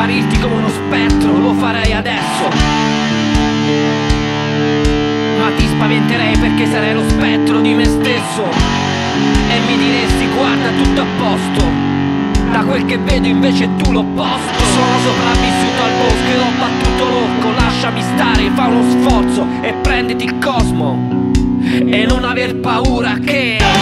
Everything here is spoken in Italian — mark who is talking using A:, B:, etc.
A: apparirti come uno spettro, lo farei adesso, ma ti spaventerei perché sarei lo spettro di me stesso e mi diresti guarda tutto a posto. Da quel che vedo invece tu l'opposto. Sono sopravvissuto al bosco e ho battuto l'orco. Lasciami stare, fa uno sforzo e prenditi il cosmo e non aver paura che